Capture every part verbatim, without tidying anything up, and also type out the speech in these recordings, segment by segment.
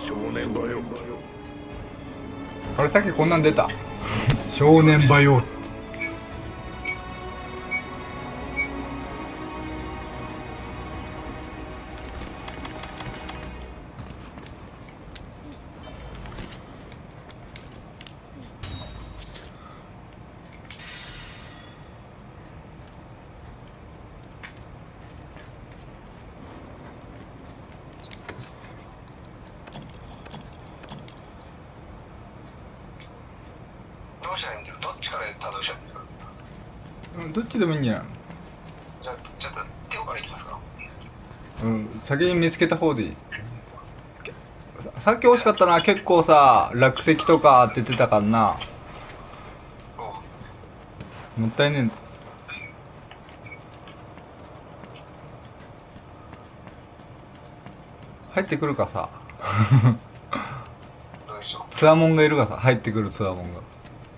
少年だよ。 あれさっきこんなん出た。少年場よ。 どうしたらいいんだよ。どっちからたどうしよう。 どっちでもいいんじゃない？ じゃあちょっと手をからいきますか。 うん、先に見つけた方でいい。ささっき惜しかったな。結構さ、落石とかって言ってたからな。もったいねえ。入ってくるかさ。 どうでしょう。 ツアモンがいるかさ。入ってくるツアモンが。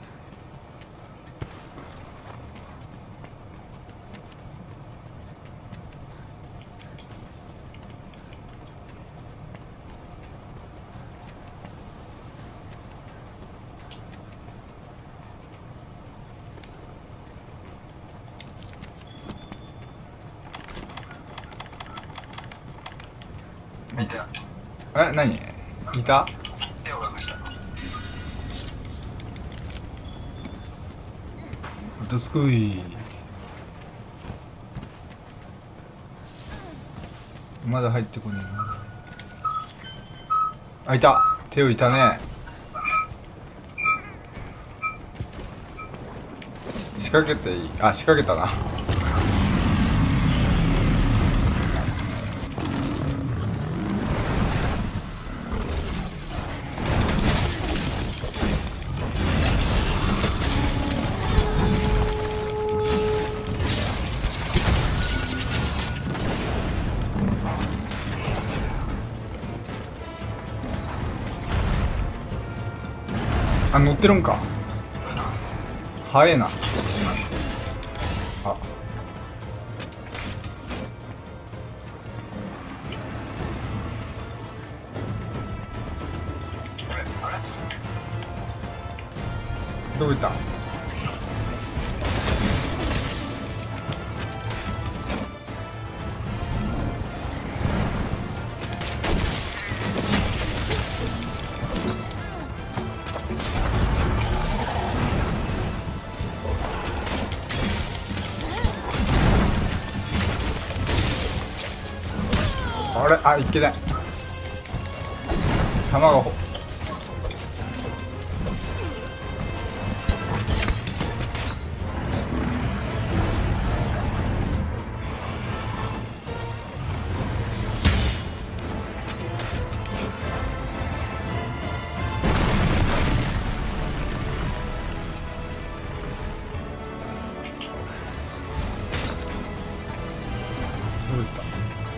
見て。 え、何いた？ 手を隠した。 どすこい。まだ入ってこねえな。あ、いた。手をいたね。仕掛けていい？あ、仕掛けたな。あ、乗ってるんか。早えな。あ、 あれどこ行った？あれ、あ、いけない。弾がほどういった？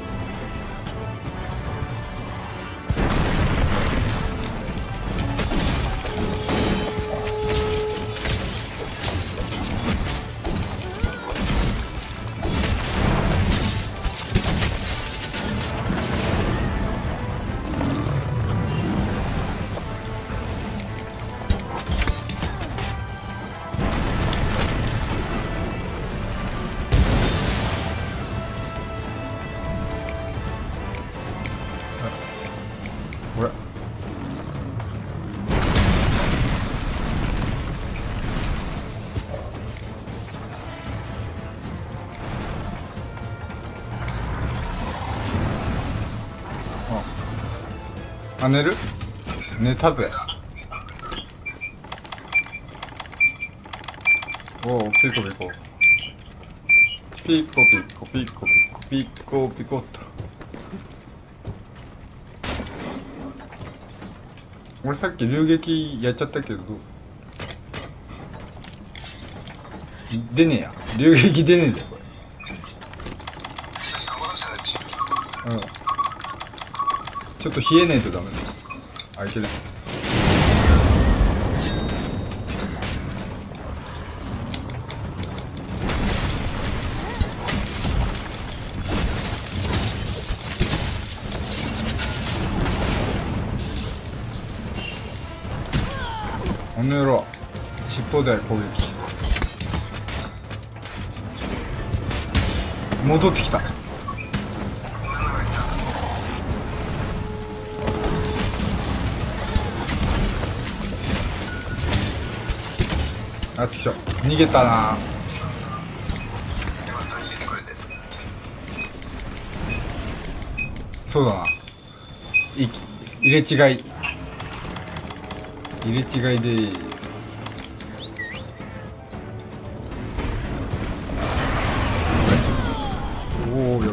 これあ、寝る？寝たぜ。おお、ピコピコピコピコピコピコピコピコっと。俺さっき流撃やっちゃったけど、出ねえや。流撃出ねえぜこれ。うん、ちょっと冷えねえとダメだ。あ、いける。 あの野郎尻尾で攻撃戻ってきた。あっちきた。逃げたな。そうだな。い入れ違い入れ違いでーす。おお、やべやべ。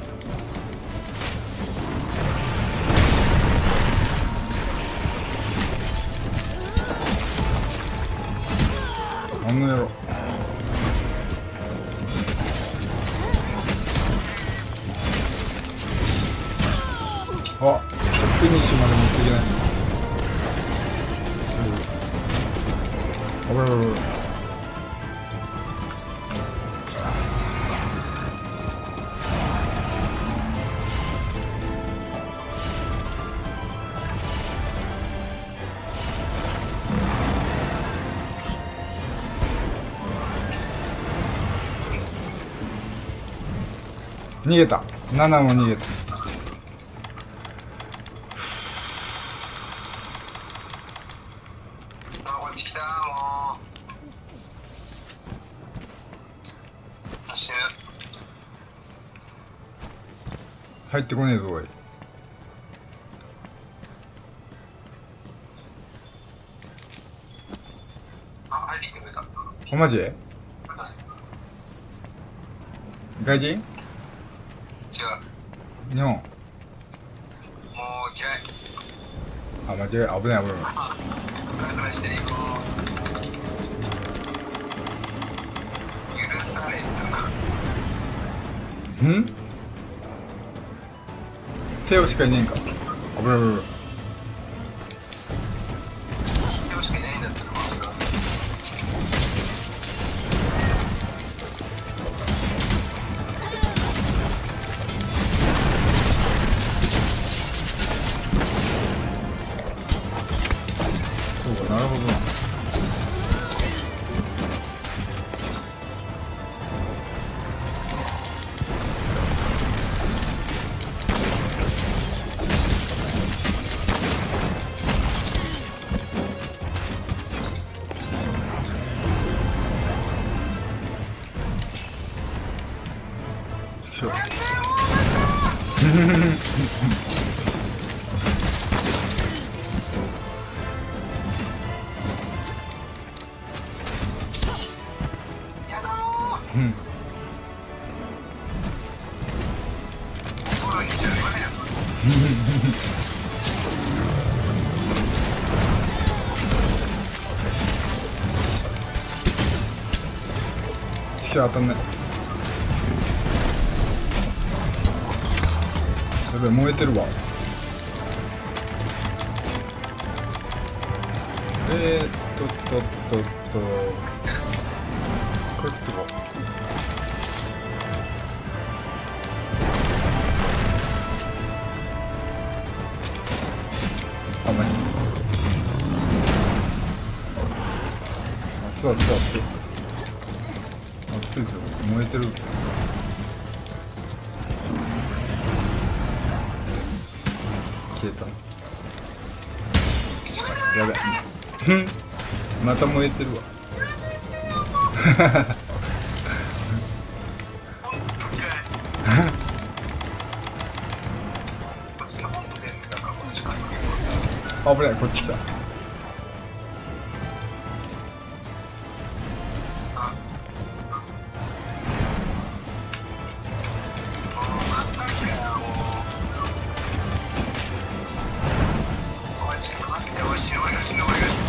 あの野郎。あ、フィニッシュまで持っていけない。あぶらぶらぶら。逃げた。ナナも逃げた。 あ、こっち来たもう。あ、死ぬ。 入ってこねえぞおい。 あ、入ってきてくれた。はあ、マジ？ い。 外人？ 違う。 日本。 もう嫌い。 あ、間違え、危ない危ない。 クラクラしていこう。許されたな。 ん？テオしかいねえんか。危ない危ない危ない。 手をしかいないんだったら、まあ、それは。 そうか、なるほどな。ちくしょう。 やだー。 うん。 ほら、いいじゃん、言わねえよ。 ちくしょう当たんない。やべえ、燃えてるわ。えーっとっとっとっと。これってこう。あ、マジ。熱い熱い熱い。熱いぞ。燃えてる。消えた。やべ。また燃えてるわ。 ほんと嫌い。こっちの本の電だからこっちから先に行こう。 危ない、こっち来た。 あ。もうまたかよ、もう。おい、ちょっと待って、おい、死ぬ、俺が死ぬ、俺が死ぬ。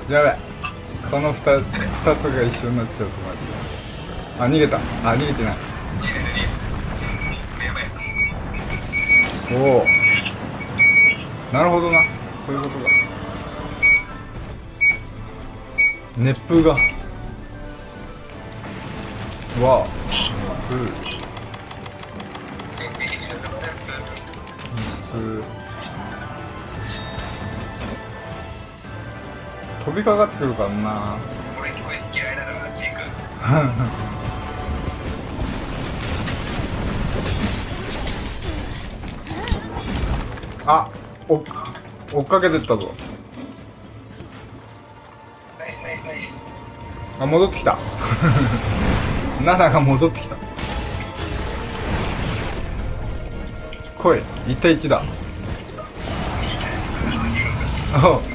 やべ、この 2, 2つが一緒になっちゃうとマジで。あ、逃げた。あ、逃げてない。 逃げてる逃げてる。これやばいやつ。 おお、なるほどな、そういうことか。熱風がわあ、ううう飛びかかってくるからな。 俺こいつ嫌いだからあっち行く。 あ、お追っかけてったぞ。 ナイスナイスナイス。 あ、戻ってきた。ナナが戻ってきた。来い、いち対いちだ。おう、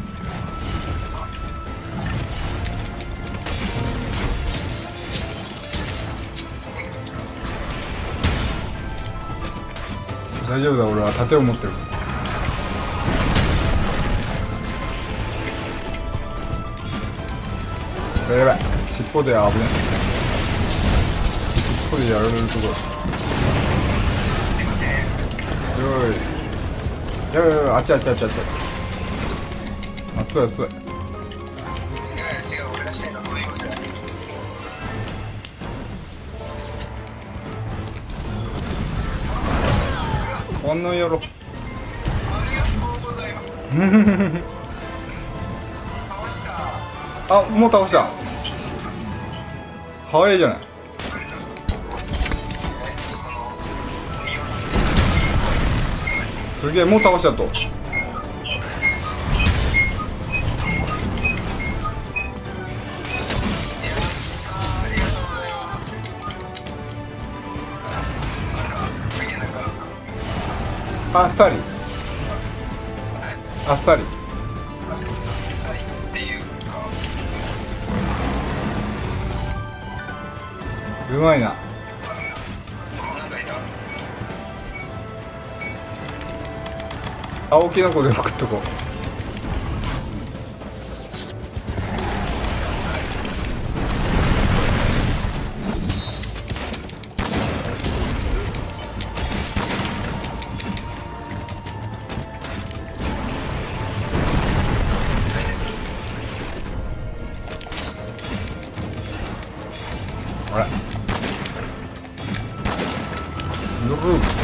大丈夫だ、俺は盾を持ってる。やばい、尻尾で危ない。尻尾でやられるところ。よいよいよい、あっちあっちあっちあっち熱い熱い。 違う違う、俺がしたいのはそういうことじゃない。 こんなんやろ。 ありがとうございます。倒した。 あ、もう倒した。早いじゃない。すげえ、もう倒したと。あっさりあっさりっていうか、 うまいな。 なんかいた。 青キノコでも食っとこう。あれ、よく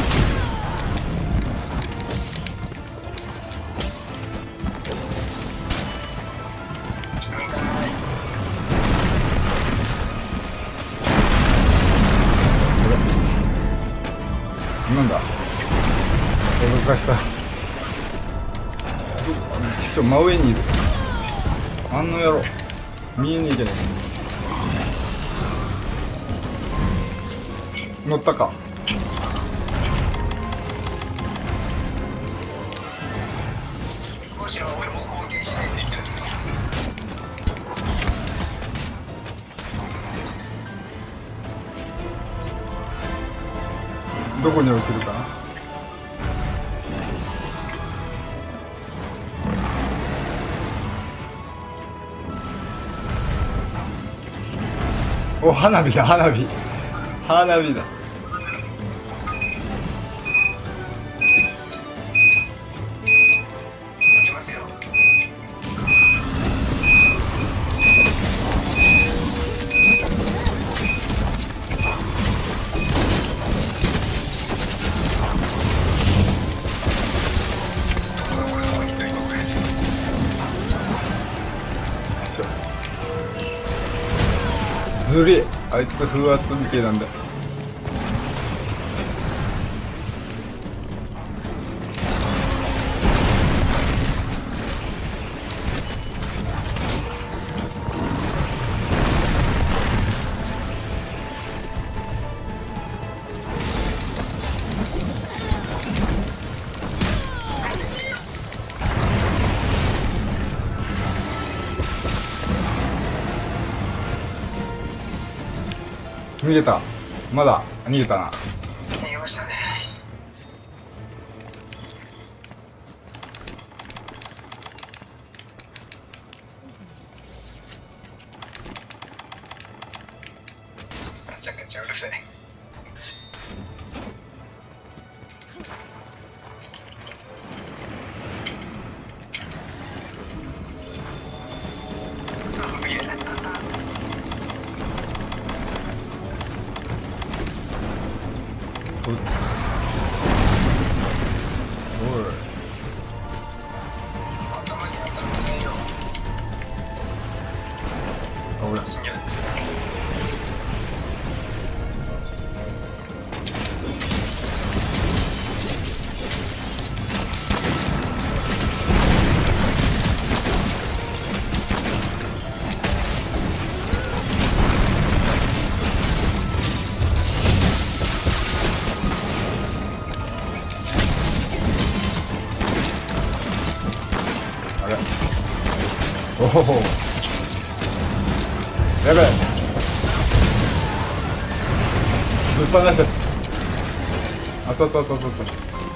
なんだ、驚かした。ちくしょう、真上にいる。あんの野郎、見えねえじゃねえ。乗ったか。 少しは俺も貢献しないといけない。 どこに落ちるかな。お、花火だ、花火花火だ。 落ちますよ。 ずり、あいつ風圧みてえなんだよ。逃げた。まだ逃げたな。 逃げましたね。 おい頭に当たらないよ。 おい死んじゃう。 あれおおやべえぶっ放しちゃった。熱々熱々熱々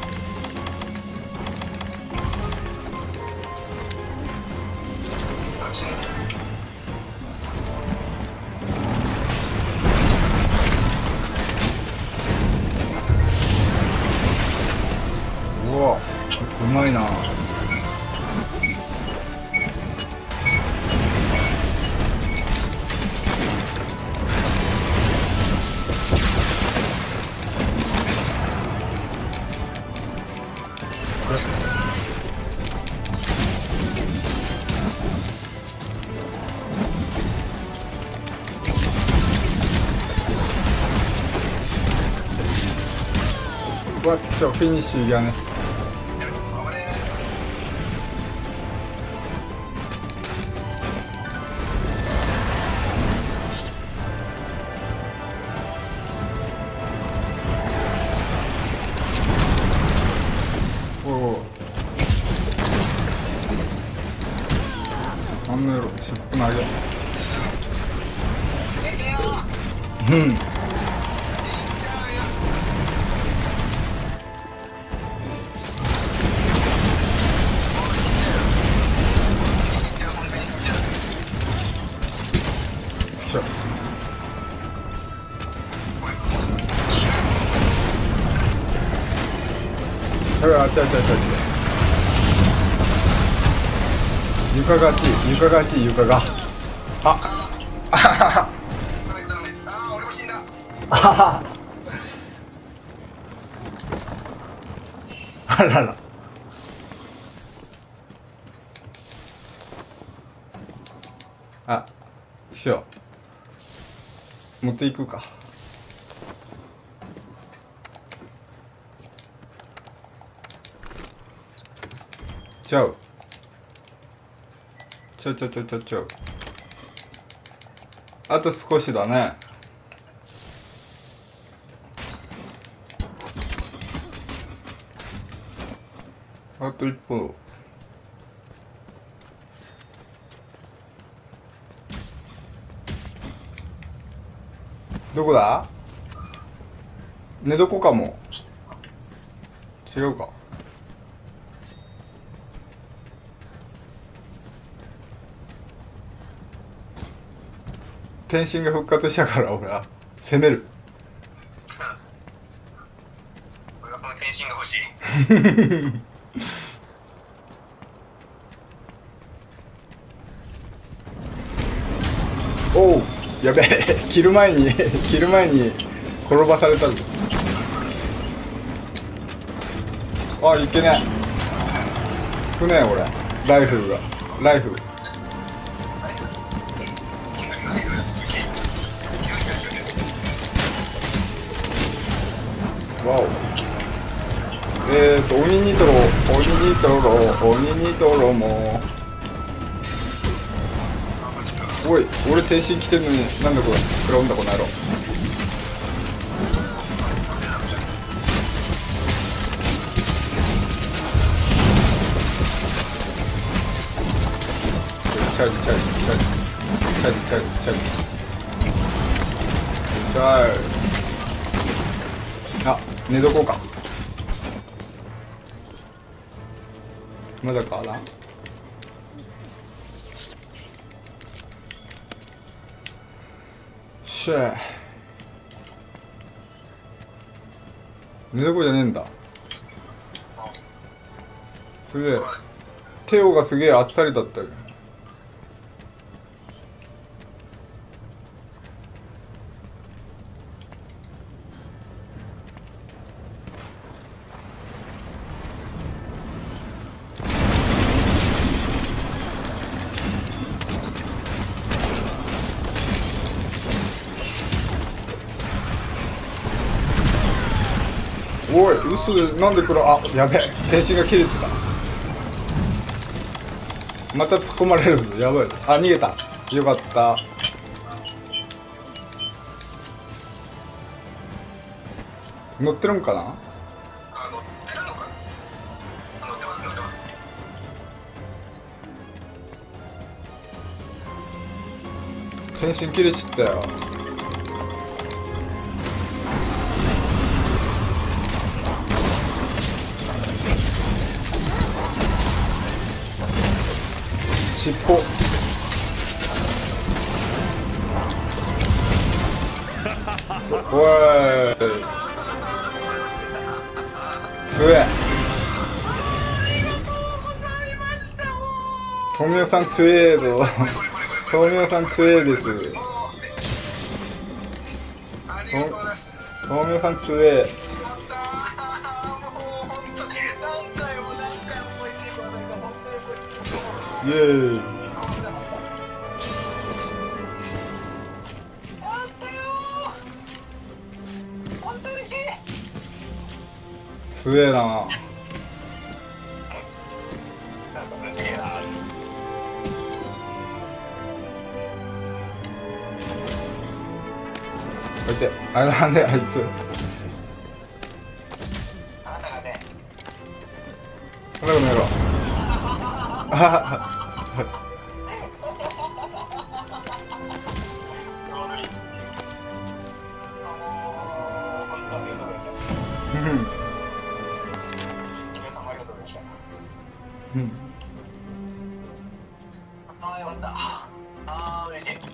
あ、死ぬ。 うわうまいな。うわちくしょうフィニッシュがね。 あれ。 おおあんなやろ尻尾投げ。 寝てよ。 うんちくしょうやべあっちゃあっちゃあっちゃ床がち床がち床がああははダメですダメです。ああ、俺も死んだ。 あははあららあしよう持っていくか。ちゃうちょちょちょちょちょあと少しだね。あと一歩。どこだ？寝床かも。違うか。天心が復活したから俺は攻める。 俺はこの天心が欲しい。 おうやべえ切る前に切る前に転ばされたぞ。あいけねえ少ねえ俺ライフルがライフルわおえーと鬼ニトロ鬼ニトロ鬼ニトロもおい俺天心来てんのになんだこれ食らうんだこの野郎。チャージチャージチャージチャージチャージチャージチャージあ寝床かまだかな。しゃ寝床じゃねえんだ。すげえテオがすげえあっさりだったよ。 おい嘘でなんで黒あやべえ天心が切れてた。また突っ込まれるぞやばい。あ逃げたよかった。乗ってるんかな。 あ、乗ってるのかな。あ、乗ってます乗ってます。 天心切れちったよ。尻尾おい強え。富代さん強えぞ。富代さん強えです。 ありがとうございます。 富代さん強え。 やったー。もう本当に何回も何回も言ってくださいが本当にイエーイ。 やったよー。本当嬉しい。 強えな。こうやってあれなんであいつあなたがね。 この野郎あははうん。 ああ、よかった。ああ、嬉しい。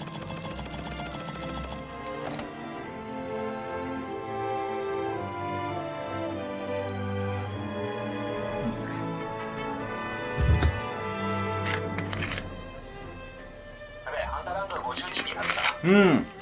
やべえ、ハンターランドごじゅうにになった。 うん。